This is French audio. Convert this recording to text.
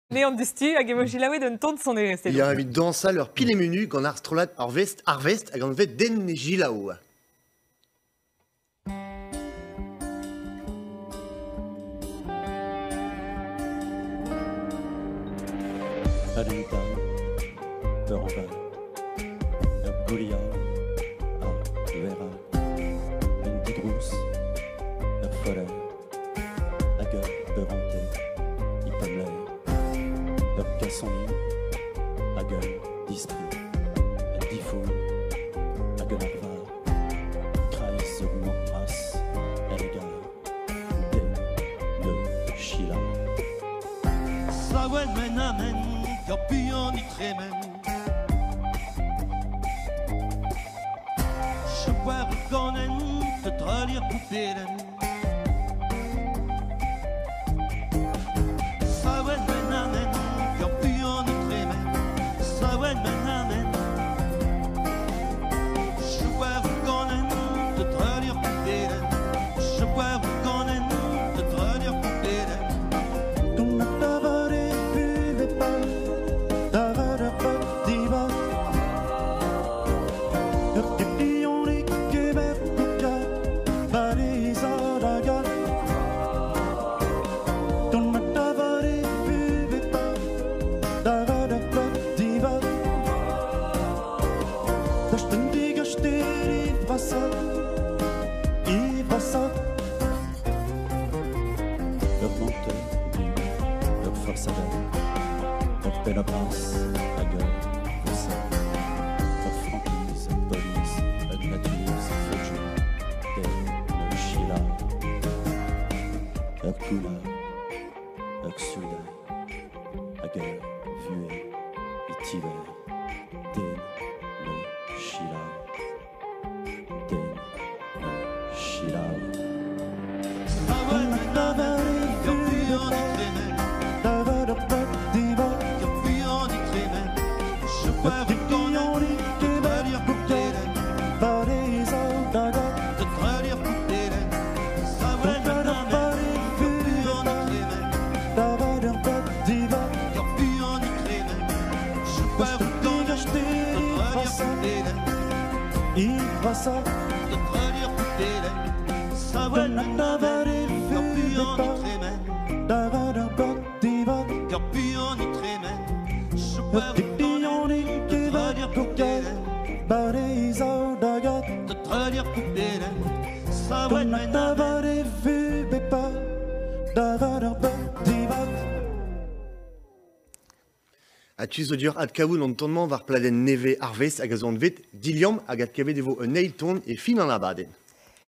Leon destu hag emo jilaouet un tont son resté. Il y a envie de danser leur pile et menu gant ar strolat arvest hag an vet den jilaou. Alenita, peur en val, Golia, Vera, en didrous, folle, Hagel, Beurante, Ipamler, Cassonly, Hagel, Dispri, Diffou, Hagel Arvar, Kreis, Ras, Elgar, Den, Le, Sheila. Sawen men amen, Garpion y tremen. Je vois reconnaît te tralir poupelen. Sawen men amen, Garpion y tremen. Sawen men amen. Je vois reconnaît te tralir poupelen. Je vois reconnaît te tralir poupelen. Bella Prince, Hagel, Vossa, Franquise, Police, Nature, Fauju, Den, Sheila, Kula, Suda, Hagel, Vué, Itiver, Den, Sheila, Den, Sheila. Atus dur ad kaoul an tonnement var pladen neve arvest hag a zon vet diliam hag ad kavet evo un eil ton e fin an abaden.